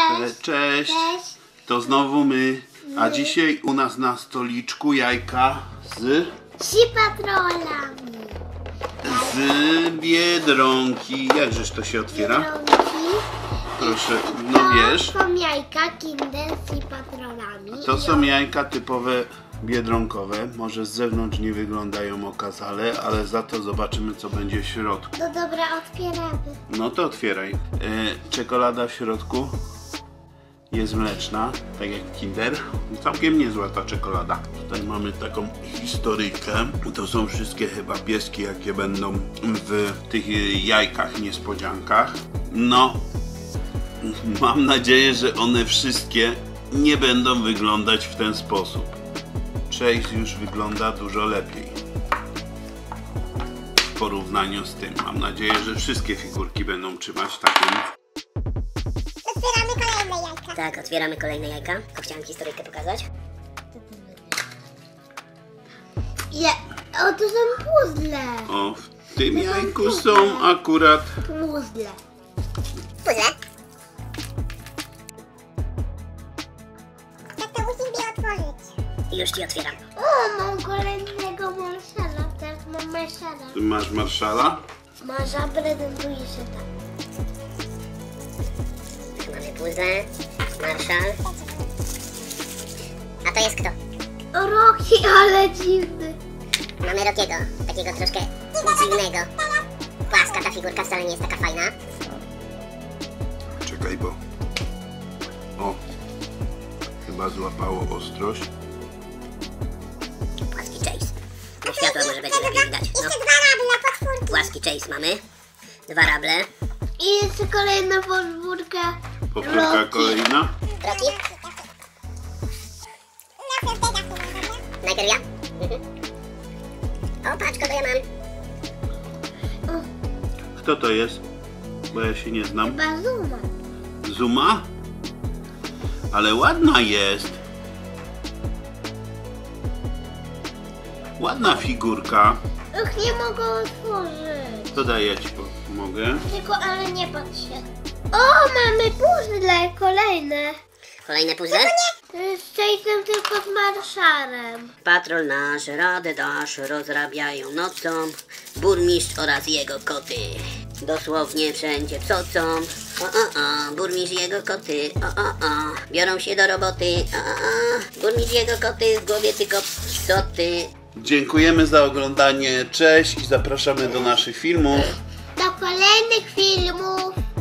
Cześć. Cześć. To znowu my. A dzisiaj u nas na stoliczku jajka z Patrolami. Biedronki. Jakżeż to się otwiera? Biedronki. Proszę, no wiesz. To są jajka Kinder z Patrolami. To są jajka typowe biedronkowe. Może z zewnątrz nie wyglądają okazale, ale za to zobaczymy, co będzie w środku. No dobra, otwieramy. No to otwieraj. Czekolada w środku jest mleczna, tak jak Kinder. Całkiem niezła ta czekolada. Tutaj mamy taką historyjkę. To są wszystkie chyba pieski, jakie będą w tych jajkach niespodziankach. No, mam nadzieję, że one wszystkie nie będą wyglądać w ten sposób. Chase już wygląda dużo lepiej w porównaniu z tym. Mam nadzieję, że wszystkie figurki będą trzymać takim. Otwieramy kolejne jajka. Tak, otwieramy kolejne jajka. Tylko chciałem historyjkę pokazać. O, to są puzzle. O, w tym jajku są akurat Puzzle. Puzzle. To musimy je otworzyć. Już ci otwieram. O, mam kolejnego Marszala. Teraz mam Marszala. Tu masz Marszala. Marsza prezentuje się tak. Tu mamy puzzle. Marszal. A to jest kto? O, Rocky, ale dziwny. Mamy Rockiego. Takiego troszkę dziwnego. Płaska ta figurka wcale nie jest taka fajna. Czekaj, bo... O, chyba złapało ostrość. Płaski Chase. Na światło może będzie lepiej widać. No. Jeszcze dwa rable, potwórki. Płaski Chase mamy. Dwa rable. I jeszcze kolejna podwórka. Powtórka Rocky. kolejna. Rocky. Najpierw ja. O, patrz kogo ja mam. Kto to jest? Bo ja się nie znam. Chyba Zuma. Zuma? Ale ładna jest. Ładna figurka. Och, nie mogę otworzyć. To daj, ja ci pomogę. Tylko, ale nie patrz się. O, mamy puzzle kolejne. Kolejne puzzle. Z Chase'em, tylko z Marszalem. Patrol nasz, radę dasz, rozrabiają nocą, burmistrz oraz jego koty. Dosłownie wszędzie psocą. Burmistrz i jego koty. Biorą się do roboty. Burmistrz i jego koty, w głowie tylko psoty. Dziękujemy za oglądanie. Cześć i zapraszamy do naszych filmów. Do kolejnych filmów.